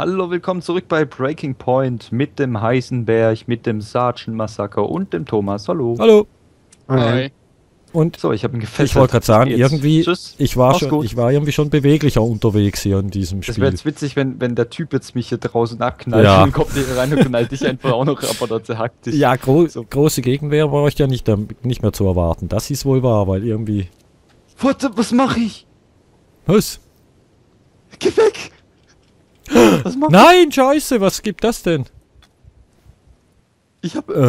Hallo, willkommen zurück bei Breaking Point mit dem Heisenberg, mit dem Sergeant Massaker und dem Thomas. Hallo. Hallo. Hi. Und So, ich habe ihn gefesselt. ich wollte gerade sagen, Jetzt. irgendwie, Tschüss. ich war Mach's gut. irgendwie schon beweglicher unterwegs hier in diesem Das wäre Spiel. jetzt witzig, wenn der Typ jetzt mich hier draußen abknallt Ja. und kommt hier rein und knallt dich einfach auch noch ab oder zerhackt dich. Ja, große Gegenwehr war euch ja nicht mehr zu erwarten. Das ist wohl wahr, weil irgendwie... Warte, was mache ich? Was? Geh weg! Was mach Nein, scheiße, was gibt das denn? ich? Hab...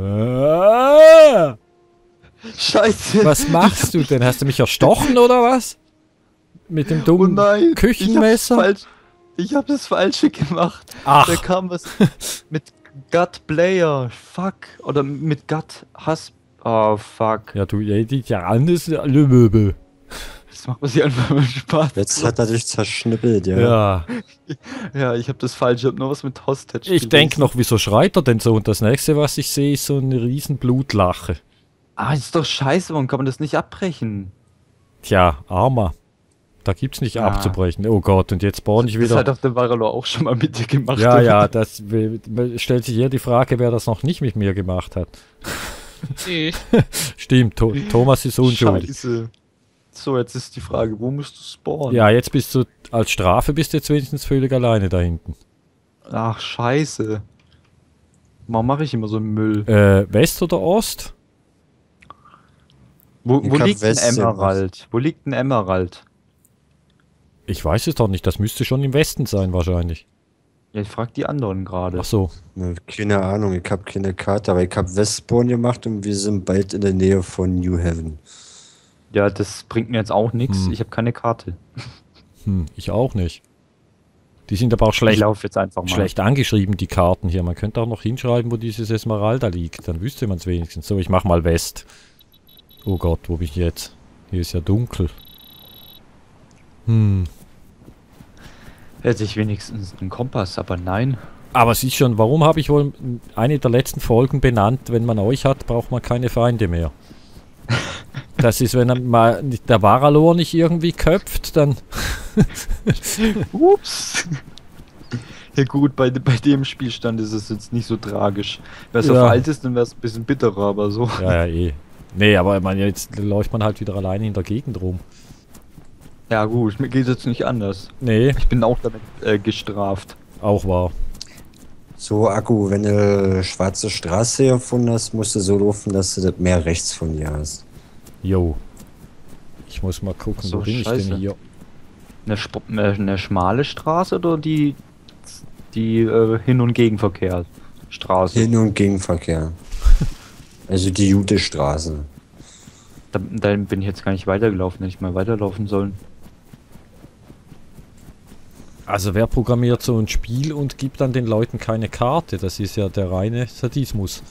Scheiße! Was machst du denn? Hast du mich erstochen oder was? Mit dem Oh dummen nein! Küchenmesser? Ich hab das Falsche gemacht. Ach. Da kam was mit Gut Player. Fuck. Oder mit Gut Hass. Oh, fuck. Ja, du, ja, alles... Lüböbel. Das macht mir sich einfach mal Spaß. Jetzt hat er dich zerschnippelt, ja. Ja. Ja, ich hab das Falsche. Ich hab nur was mit Hostage. Ich denke noch, wieso schreit er denn so? Und das nächste, was ich sehe, ist so eine riesen Blutlache. Ah, ist doch scheiße. Warum kann man das nicht abbrechen? Tja, Armer. Da gibt's nicht Ah. abzubrechen. Oh Gott, und jetzt spawn ich Das wieder. hat auf dem Varalo auch schon mal mit dir gemacht. Ja, oder? ja, das stellt sich hier die Frage, wer das noch nicht mit mir gemacht hat. Ich. Stimmt, Thomas ist unschuldig. Scheiße. So, jetzt ist die Frage, wo musst du spawnen? Ja, jetzt bist du, als Strafe bist du jetzt wenigstens völlig alleine da hinten. Ach, scheiße. Warum mache ich immer so Müll? West oder Ost? Wo Ich hab liegt ein West, Emerald? Wo liegt ein Emerald? Ich weiß es doch nicht, das müsste schon im Westen sein wahrscheinlich. Ja, ich frag die anderen gerade. Ach so. Ne, keine Ahnung, ich habe keine Karte, aber ich habe Westbourne gemacht und wir sind bald in der Nähe von New Haven. Ja, das bringt mir jetzt auch nichts. Hm. Ich habe keine Karte. Ich auch nicht. Die sind aber auch Ich schlecht, laufe jetzt einfach mal. schlecht angeschrieben, die Karten hier. Man könnte auch noch hinschreiben, wo dieses Esmeralda liegt. Dann wüsste man es wenigstens. So, ich mach mal West. Oh Gott, wo bin ich jetzt? Hier ist ja dunkel. Hätte ich wenigstens einen Kompass, aber nein. Aber es ist schon, warum habe ich wohl eine der letzten Folgen benannt, wenn man euch hat, braucht man keine Feinde mehr. Das ist, wenn mal der Varalor nicht irgendwie köpft, dann... Ups. Ja gut, bei dem Spielstand ist es jetzt nicht so tragisch. Wenn es Ja. auf alt ist, dann wäre es ein bisschen bitterer, aber so. Ja, eh. Nee, aber ich meine, jetzt läuft man halt wieder alleine in der Gegend rum. Ja gut, mir geht es jetzt nicht anders. Nee, Ich bin auch damit gestraft. auch wahr. So, Akku, wenn du schwarze Straße gefunden hast, musst du so laufen, dass du das mehr rechts von dir hast. Jo. Ich muss mal gucken, So, wo bin ich scheiße. denn hier? Eine schmale Straße oder die Hin- und Gegenverkehr-Straße? Hin- und Gegenverkehr. Also die Jute-Straße. Da bin ich jetzt gar nicht weitergelaufen, hätte ich mal weiterlaufen sollen. Also wer programmiert so ein Spiel und gibt dann den Leuten keine Karte? Das ist ja der reine Sadismus.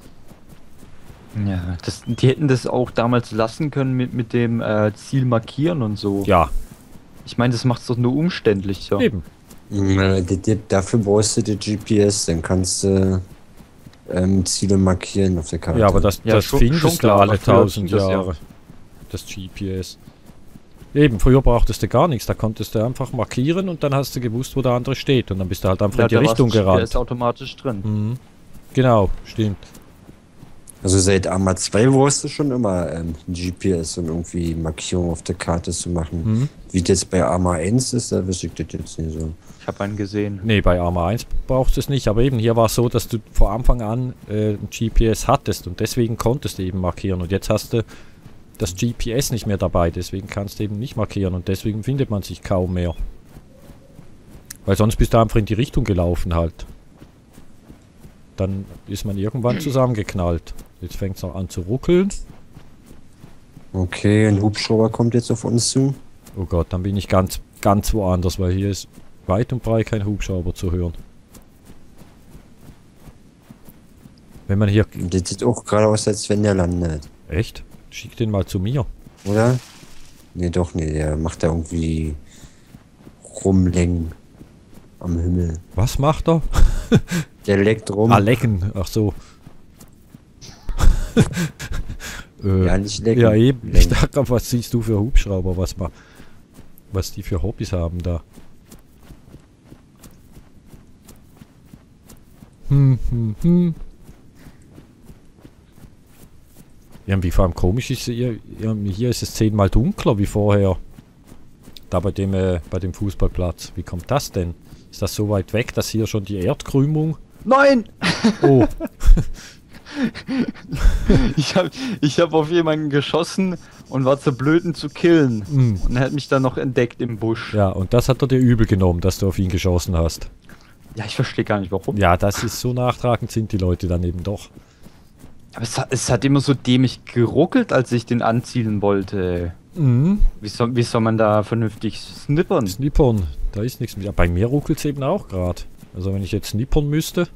Ja, die hätten das auch damals lassen können mit dem Ziel markieren und so. Ja, Ich meine, das macht es doch nur umständlicher. eben. Dafür brauchst du die GPS, dann kannst du Ziele markieren auf der Karte. Ja, aber das Ja, schon findest du klar, alle aber früher 1000 ging das ja. Jahre. Das GPS. Eben, früher brauchtest du gar nichts. Da konntest du einfach markieren und dann hast du gewusst, wo der andere steht. Und dann bist du halt einfach in die da war's Richtung GPS gerannt. automatisch drin. Mhm. Genau, stimmt. Also seit Arma 2 brauchst du schon immer GPS und irgendwie Markierung auf der Karte zu machen. Mhm. Wie das jetzt bei Arma 1 ist, da wüsste ich das jetzt nicht so. Ich habe einen gesehen. Nee, bei Arma 1 brauchst du es nicht. Aber eben, hier war es so, dass du von Anfang an ein GPS hattest. Und deswegen konntest du eben markieren. Und jetzt hast du das GPS nicht mehr dabei. Deswegen kannst du eben nicht markieren. Und deswegen findet man sich kaum mehr. Weil sonst bist du einfach in die Richtung gelaufen halt. Dann ist man irgendwann zusammengeknallt. Jetzt fängt es noch an zu ruckeln. Okay, ein Hubschrauber kommt jetzt auf uns zu. Oh Gott, dann bin ich ganz woanders, weil hier ist weit und breit kein Hubschrauber zu hören. Wenn man hier... Und das sieht auch gerade aus, als wenn der landet. Echt? Schick den mal zu mir. Oder? Nee, doch, nee, der macht da irgendwie rumlenken am Himmel. Was macht er? Der leckt rum. Ah, lecken. Ach so. Ja, nicht lecken. Ja, eben. Ich Lenken. dachte grad, was siehst du für Hubschrauber, was die für Hobbys haben da. Irgendwie vor allem komisch ist hier ist es 10-mal dunkler wie vorher. Da bei dem Fußballplatz. Wie kommt das denn? Ist das so weit weg, dass hier schon die Erdkrümmung... Nein! Oh, Ich hab auf jemanden geschossen und war zu blöd, ihn zu killen. Und er hat mich dann noch entdeckt im Busch. ja, und das hat er dir übel genommen, dass du auf ihn geschossen hast. Ja, ich verstehe gar nicht warum. Ja, das ist so nachtragend sind die Leute dann eben doch. Aber es hat immer so dämlich geruckelt, als ich den anzielen wollte. Wie soll man da vernünftig snippern? Snippern, da ist nichts mehr. Ja, bei mir ruckelt es eben auch gerade. Also wenn ich jetzt snippern müsste.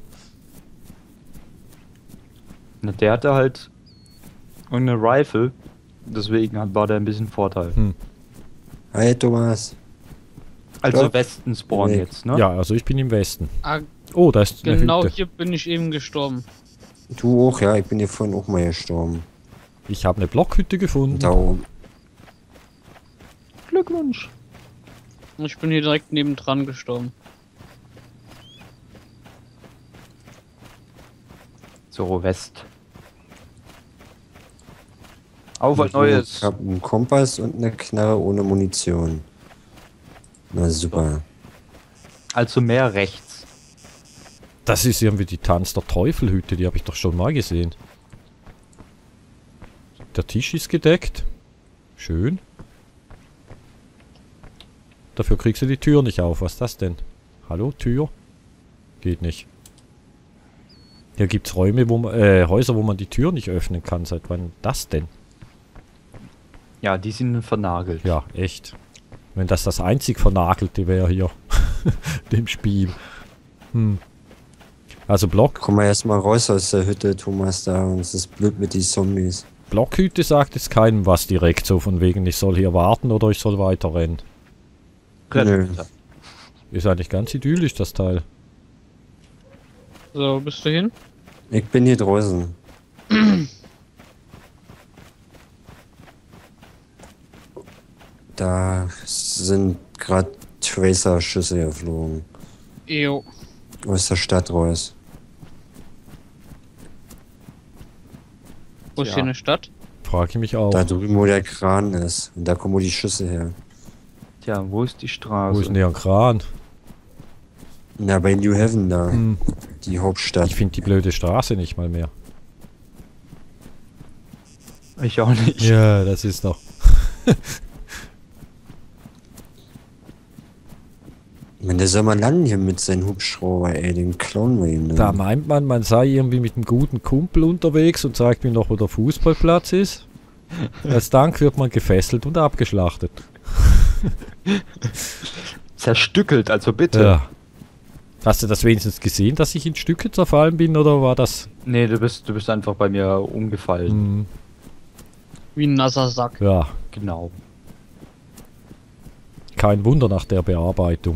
Na, der hatte halt eine Rifle. Deswegen war der ein bisschen Vorteil. Hi Thomas. Also Ja. Westen Spawn Nee. jetzt, ne? Ja, also ich bin im Westen. Ah, Oh, da ist eine genau Hütte. hier bin ich eben gestorben. Du auch, ja, ich bin hier vorhin auch mal gestorben. Ich habe eine Blockhütte gefunden. Da oben. Glückwunsch. Ich bin hier direkt nebendran gestorben. So, West. Auf was Neues. Ich habe einen Kompass und eine Knarre ohne Munition. Na super. Also mehr rechts. Das ist irgendwie die Tanz der Teufelhütte, die habe ich doch schon mal gesehen. Der Tisch ist gedeckt. Schön. Dafür kriegst du die Tür nicht auf. Was ist das denn? Hallo, Tür? Geht nicht. Hier gibt's Räume, wo man, Häuser, wo man die Tür nicht öffnen kann. Seit wann das denn? Ja, die sind vernagelt. Ja, echt. Wenn das einzig Vernagelte wäre hier. Dem Spiel. Also Komm mal erstmal raus aus der Hütte, Thomas, da. Und es ist blöd mit den Zombies. Blockhütte sagt jetzt keinem was direkt, so von wegen, ich soll hier warten oder ich soll weiter rennen. Nö. Ist eigentlich ganz idyllisch, das Teil. So, bist du hin? Ich bin hier draußen. Da sind gerade Tracer-Schüsse geflogen. Jo. Aus der Stadt raus. Wo ist Ja. hier eine Stadt? Frage ich mich auch. Da drüben, wo der Kran ist. Und da kommen die Schüsse her. Tja, wo ist die Straße? Wo ist denn der Kran? Na, bei New Haven da. Die Hauptstadt. Ich finde die blöde Straße nicht mal mehr. Ich auch nicht. Ja, das ist doch. Wenn der soll mal landen hier mit seinem Hubschrauber, ey, den klauen wir ihm dann. Da meint man sei irgendwie mit einem guten Kumpel unterwegs und zeigt mir noch, wo der Fußballplatz ist. Als Dank wird man gefesselt und abgeschlachtet. Zerstückelt, also bitte. Ja. Hast du das wenigstens gesehen, dass ich in Stücke zerfallen bin, oder war das... Nee, du bist einfach bei mir umgefallen. Wie ein nasser Sack. Ja, Genau. kein Wunder nach der Bearbeitung.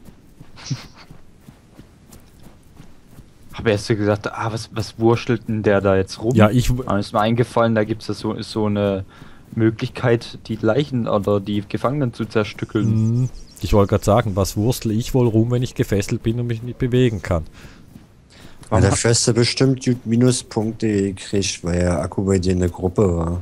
Hab erst so gesagt, was wurschtelt denn der da jetzt rum? Ja, ich... Dann ist mir eingefallen, da gibt es so eine Möglichkeit, die Leichen oder die Gefangenen zu zerstückeln. Ich wollte gerade sagen, was wurstel ich wohl rum, wenn ich gefesselt bin und mich nicht bewegen kann. Weil der Feste bestimmt gut Minuspunkte gekriegt, weil der Akku bei dir in der Gruppe war.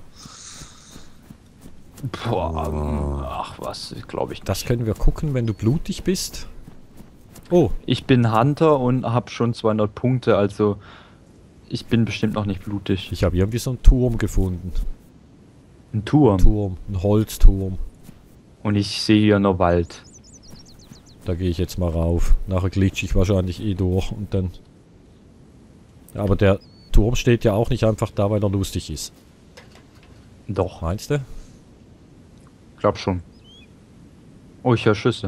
Boah, ach was, glaube ich nicht. Das können wir gucken, wenn du blutig bist. Oh, Ich bin Hunter und habe schon 200 Punkte, also ich bin bestimmt noch nicht blutig. ich habe irgendwie so einen Turm gefunden. Ein Turm. Ein Holzturm. Und ich sehe hier nur Wald. Da gehe ich jetzt mal rauf. Nachher glitsche ich wahrscheinlich eh durch und dann... Ja, aber der Turm steht ja auch nicht einfach da, weil er lustig ist. Doch, Meinst du? glaub schon. Oh, ich höre Schüsse.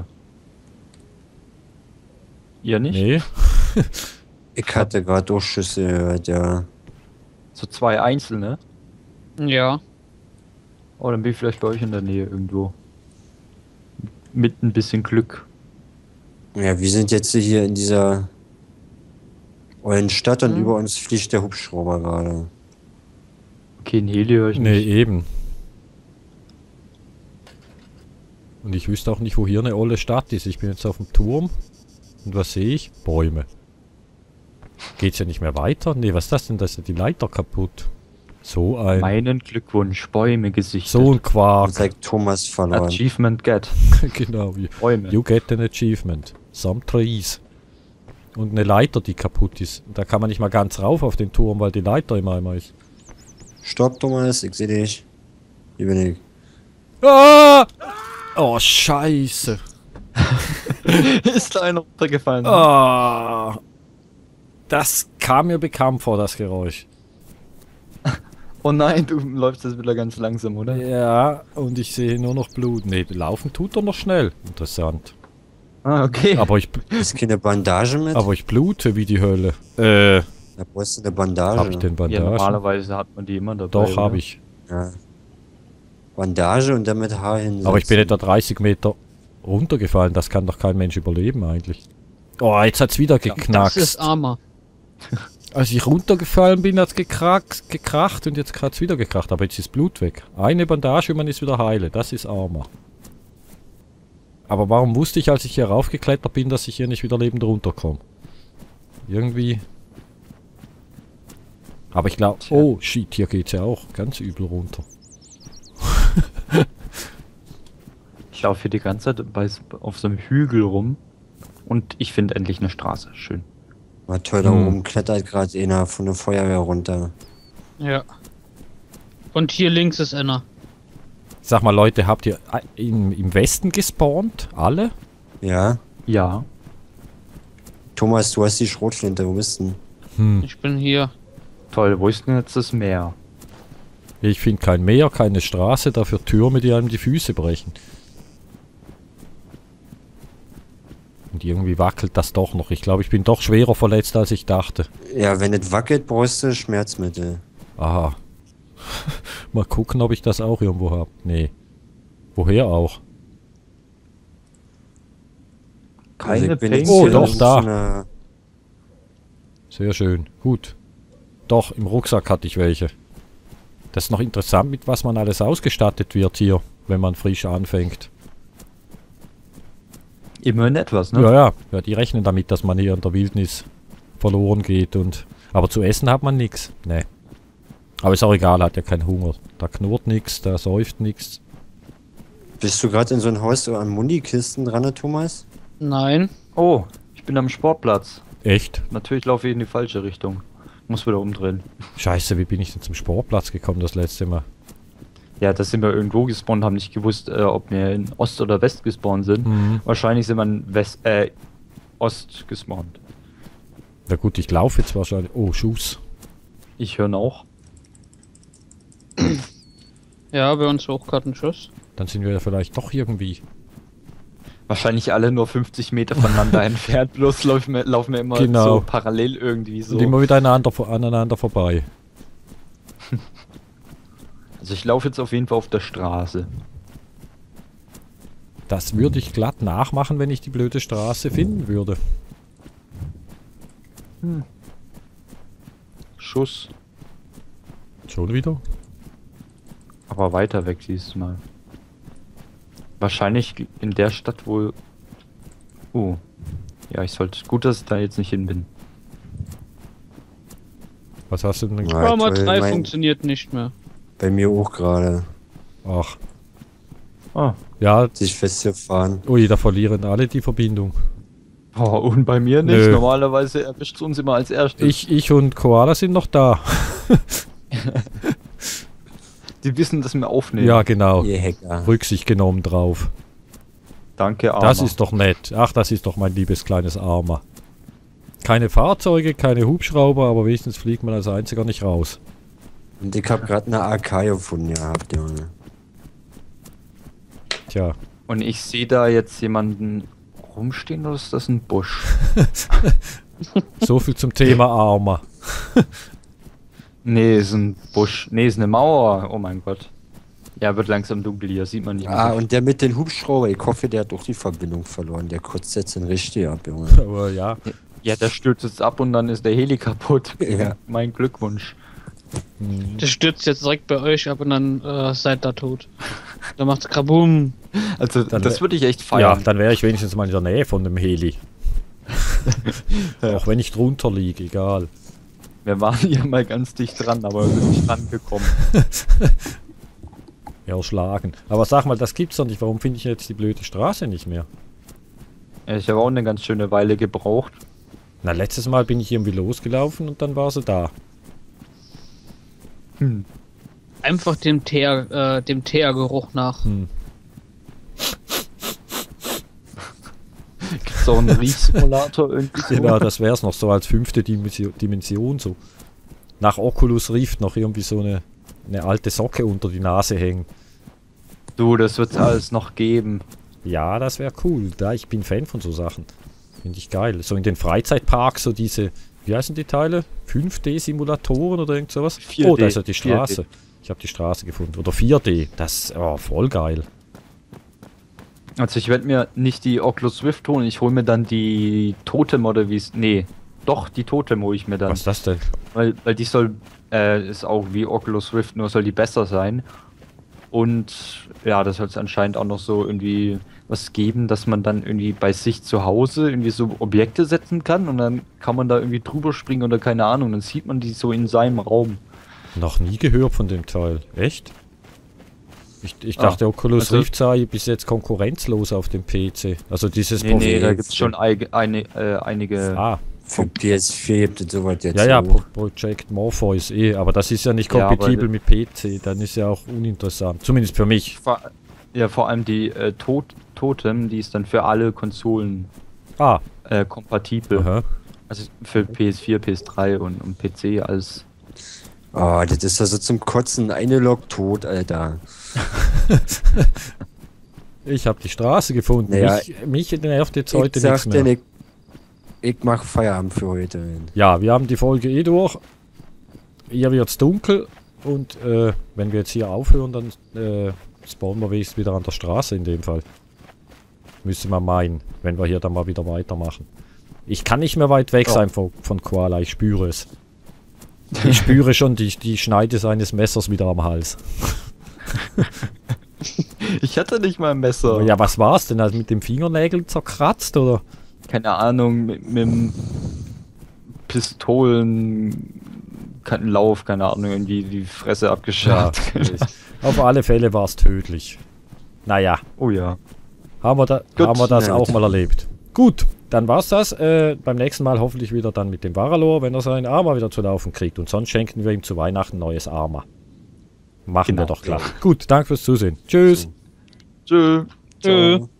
Ihr nicht? Nee. Ich hatte gerade Durchschüsse gehört, ja. So 2 einzelne. Ja. Oh, dann bin ich vielleicht bei euch in der Nähe irgendwo. Mit ein bisschen Glück. Ja, wir sind jetzt hier in dieser ollen Stadt und über uns fliegt der Hubschrauber gerade. Okay, ein Heli höre ich Nee, nicht. eben. Und ich wüsste auch nicht, wo hier eine olle Stadt ist. Ich bin jetzt auf dem Turm. Und was sehe ich? Bäume. Geht's ja nicht mehr weiter? Nee, was ist das denn? Da ist ja die Leiter kaputt. So ein... Meinen Glückwunsch, Bäume gesichtet. So ein Und Quark. sagt Thomas verloren. Achievement get. Genau, wie... Bäume. You get an achievement. Some trees. Und eine Leiter, die kaputt ist. Da kann man nicht mal ganz rauf auf den Turm, weil die Leiter im Eimer ist. Stopp, Thomas, ich sehe dich. Hier bin ich. Ah! Oh, scheiße. Ist da einer runtergefallen? Ah! Das kam mir bekannt vor, das Geräusch. Oh nein, du läufst jetzt wieder ganz langsam, oder? Ja, und ich sehe nur noch Blut. Nee, laufen tut er noch schnell. Interessant. Ah, okay. Aber ich, Ist keine Bandage mit? aber ich blute wie die Hölle. Da brauchst du eine Bandage. Hab ich denn Ja, Bandagen? normalerweise hat man die immer dabei. Doch, oder? habe ich. Ja. Bandage und dann mit Haar hinsetzen. Aber ich bin etwa 30 Meter runtergefallen. Das kann doch kein Mensch überleben eigentlich. Oh, jetzt hat's wieder Das geknackst. ist Armer. Als ich runtergefallen bin, hat's gekracht und jetzt hat's wieder gekracht. Aber jetzt ist Blut weg. Eine Bandage und man ist wieder heile. Das ist Armer. Aber warum wusste ich, als ich hier raufgeklettert bin, dass ich hier nicht wieder lebend runterkomme? Irgendwie... Aber ich glaube... Oh, shit, hier geht's ja auch ganz übel runter. Ich laufe hier die ganze Zeit auf so einem Hügel rum und ich finde endlich eine Straße. Schön. War toll, da oben klettert gerade einer von der Feuerwehr runter. Ja. Und hier links ist einer. Sag mal, Leute, habt ihr im Westen gespawnt? Alle? Ja? Ja. Thomas, du hast die Schrotflinte, wo bist du? Ich bin hier. Toll, wo ist denn jetzt das Meer? Ich finde kein Meer, keine Straße, dafür Türme, die einem die Füße brechen. Und irgendwie wackelt das doch noch. Ich glaube, ich bin doch schwerer verletzt, als ich dachte. Ja, wenn es wackelt, brauchst du Schmerzmittel. Aha. Mal gucken, ob ich das auch irgendwo habe. Nee. Woher auch? Keine ich bin jetzt Oh, hier doch, in da. so einer- Sehr schön. Gut. Doch, im Rucksack hatte ich welche. Das ist noch interessant, mit was man alles ausgestattet wird hier, wenn man frisch anfängt. Immerhin etwas, ne? Ja, ja. Ja, die rechnen damit, dass man hier in der Wildnis verloren geht und... Aber zu essen hat man nichts. Nee. Aber ist auch egal, hat ja keinen Hunger. Da knurrt nichts, da säuft nichts. Bist du gerade in so ein Haus an Munikisten dran, Thomas? Nein. Oh, ich bin am Sportplatz. Echt? Natürlich laufe ich in die falsche Richtung. Muss wieder umdrehen. Scheiße, wie bin ich denn zum Sportplatz gekommen das letzte Mal? Ja, da sind wir irgendwo gespawnt, haben nicht gewusst, ob wir in Ost oder West gespawnt sind. Wahrscheinlich sind wir in Ost gespawnt. Na gut, ich laufe jetzt wahrscheinlich... Oh, Schuss. Ich höre auch. Ja, bei uns auch gerade ein Schuss. Dann sind wir ja vielleicht doch irgendwie... Wahrscheinlich alle nur 50 Meter voneinander entfernt, bloß laufen wir immer Genau. so parallel irgendwie so. Und immer wieder aneinander vorbei. Also ich laufe jetzt auf jeden Fall auf der Straße. Das würde ich glatt nachmachen, wenn ich die blöde Straße finden würde. Schuss. Schon wieder? Aber weiter weg diesmal. Wahrscheinlich in der Stadt, wo... Ja, ich sollte... Gut, dass ich da jetzt nicht hin bin. Was hast du denn? Ja, Trauma toll, 3 mein- funktioniert nicht mehr. Bei mir auch gerade. Ach. Ah. Ja, Sich festgefahren. ui, da verlieren alle die Verbindung. Oh, und bei mir nicht. Nö. Normalerweise erwischt es uns immer als erstes. Ich und Koala sind noch da. Die wissen, dass wir aufnehmen. Ja, genau. Ihr Hacker. Rücksicht genommen drauf. Danke, Arma. Das ist doch nett. Ach, das ist doch mein liebes kleines Armer. Keine Fahrzeuge, keine Hubschrauber, aber wenigstens fliegt man als einziger nicht raus. Und ich hab gerade eine AK gefunden gehabt, Junge. Tja. Und ich sehe da jetzt jemanden rumstehen, oder ist das ein Busch? So viel zum Thema Armer. Nee, ist ein Busch. Nee, ist eine Mauer. Oh mein Gott. Ja, wird langsam dunkel hier, sieht man nicht mehr. Ah, so und der mit den Hubschrauber, ich hoffe, der hat doch die Verbindung verloren. Der kotzt jetzt den richtig ab, Junge. Aber ja. Ja, der stürzt jetzt ab und dann ist der Heli kaputt. Ja. Mein Glückwunsch. Der stürzt jetzt direkt bei euch ab und dann seid ihr tot. Da macht's Krabum. Also, Dann das würde ich echt Ja, feiern. dann wäre ich wenigstens mal in der Nähe von dem Heli. Auch wenn ich drunter liege, egal. Wir waren hier mal ganz dicht dran, aber wir sind nicht rangekommen. Erschlagen. Aber sag mal, das gibt's doch nicht. Warum finde ich jetzt die blöde Straße nicht mehr? Ich habe auch eine ganz schöne Weile gebraucht. Na, letztes Mal bin ich irgendwie losgelaufen und dann war sie da. Einfach dem Teergeruch nach. Gibt's auch einen Riechsimulator irgendwie so? Genau, das wär's noch so als 5. Dimension so. Nach Oculus Rift noch irgendwie so eine alte Socke unter die Nase hängen. Du, das wird's alles noch geben. Ja, das wäre cool. Da ich bin Fan von so Sachen. Finde ich geil. So in den Freizeitparks so diese, wie heißen die Teile? 5D-Simulatoren oder irgend sowas? 4D. Oh, da ist ja die Straße. 4D. Ich habe die Straße gefunden. Oder 4D. Das ist voll geil. Also ich werde mir nicht die Oculus Rift holen, ich hole mir dann die Totem oder wie es... Nee, doch, die Totem hole ich mir dann. Was ist das denn? Weil die soll, ist auch wie Oculus Rift, nur soll die besser sein. Und ja, das soll es anscheinend auch noch so irgendwie was geben, dass man dann irgendwie bei sich zu Hause irgendwie so Objekte setzen kann und dann kann man da irgendwie drüber springen oder keine Ahnung, dann sieht man die so in seinem Raum. Noch nie gehört von dem Teil. Echt? Ich dachte, Oculus also, Rift sei bis jetzt konkurrenzlos auf dem PC. Also dieses Nee, da gibt es schon einige... Ah, Für PS4 gibt es sowas jetzt ja, auch. Project Morpheus aber das ist ja nicht Ja, kompatibel aber- mit PC, dann ist ja auch uninteressant. Zumindest für mich. vor allem die Totem, die ist dann für alle Konsolen Ah, kompatibel. aha. Also für PS4, PS3 und PC als... Oh, das ist ja so zum Kotzen. Eine Lok tot, Alter. Ich habe die Straße gefunden. Naja, mich nervt jetzt heute Ich nichts sag dir, mehr. ich mach Feierabend für heute. Ja, wir haben die Folge durch. Hier wird's dunkel und wenn wir jetzt hier aufhören, dann spawnen wir wenigstens wieder an der Straße in dem Fall. Müsste man meinen, wenn wir hier dann mal wieder weitermachen. Ich kann nicht mehr weit weg sein von Koala, ich spüre es. Ich spüre schon die Schneide seines Messers wieder am Hals. Ich hatte nicht mal ein Messer. Ja, was war's denn? Also mit dem Fingernägel zerkratzt oder? Keine Ahnung, mit dem Pistolenlauf, keine Ahnung, irgendwie die Fresse abgescharrt. Auf alle Fälle war's tödlich. Naja, Oh ja. haben wir das ja, auch gut. mal erlebt. Gut, dann war's das. Beim nächsten Mal hoffentlich wieder dann mit dem Varalor, wenn er seinen Arma wieder zu laufen kriegt. Und sonst schenken wir ihm zu Weihnachten neues Arma. Machen wir Genau. doch klar. Gut, danke fürs Zusehen. Tschüss. Tschö. Tschö.